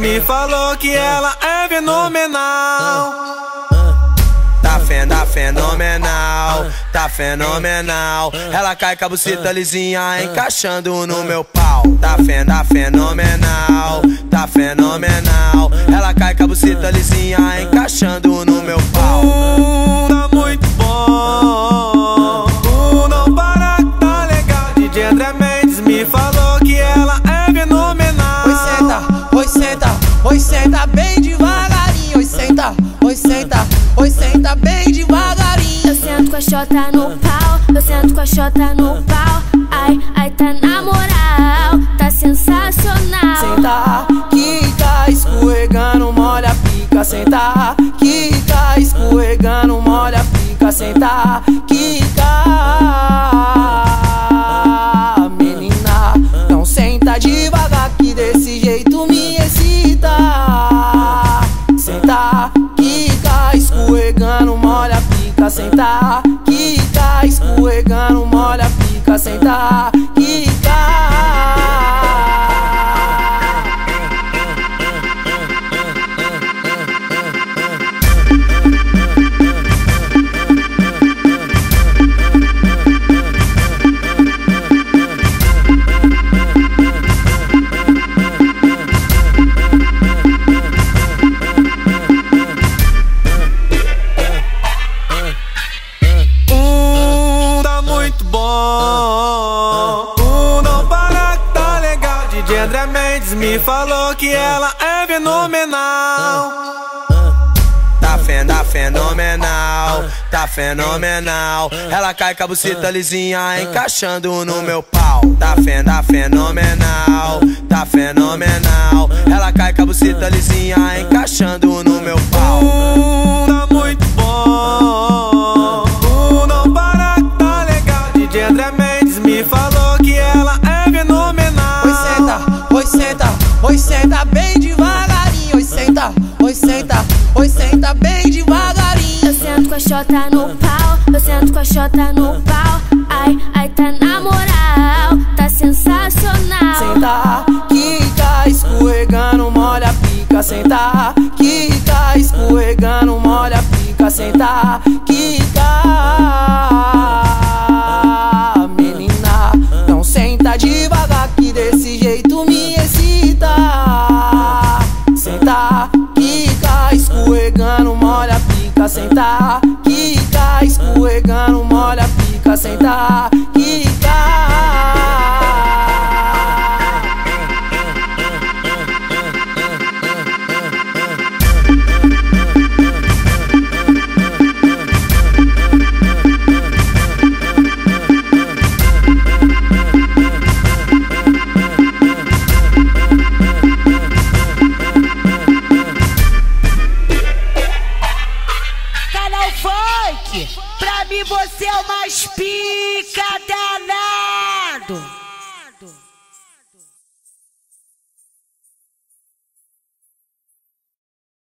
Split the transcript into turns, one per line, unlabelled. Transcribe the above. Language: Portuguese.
me falou que ela é fenomenal. Tá fenomenal, tá fenomenal. Ela cai com a buceta lisinha encaixando no meu pau. Tá fenomenal, tá fenomenal. Ela cai com a buceta lisinha encaixando no meu pau. Tá muito bom, não para que tá legal. DJ André Mendes me falou que ela é fenomenal.
Oi senta, oi senta bem devagarinho. Oi senta, oi senta, oi senta bem devagarinho.
Eu sento com a xota no pau, eu sento com a xota no pau. Ai, ai, tá na moral, tá sensacional.
Senta, quica, escorregando, molha a pica. Senta, quica, escorregando, molha a pica. Senta, quica. Menina, não senta devagar que desse jeito me excita. Senta, quica, escorregando, molha a pica. Senta, quica, escorregando, molha a pica. Senta, quica.
Não para que tá legal. DJ André Mendes me falou que ela é fenomenal. Tá fenomenal, tá fenomenal. Ela cai com a buceta lisinha encaixando no meu pau. Tá fenomenal, tá fenomenal. Ela cai com a buceta lisinha encaixando no meu pau. Tá muito bom, não para que tá legal. DJ André Mendes me falou que ela é fenomenal.
Oi senta, oi senta bem devagarinho. Oi senta, oi senta, oi senta bem devagarinho.
Eu sento com a xota no pau, eu sento com a xota no pau. Ai, ai, tá na moral, tá sensacional.
Senta, quica, escorregando, molha a pica. Senta, quica, escorregando, molha a pica. Senta, quica. Menina, não senta devagar que desse jeito me excita. Senta, quica, escorregando, molha a pica. Senta, quica, escorregando, molha a pica. Senta, quica.
Canal Funk, pra mim você é o mais pica danado.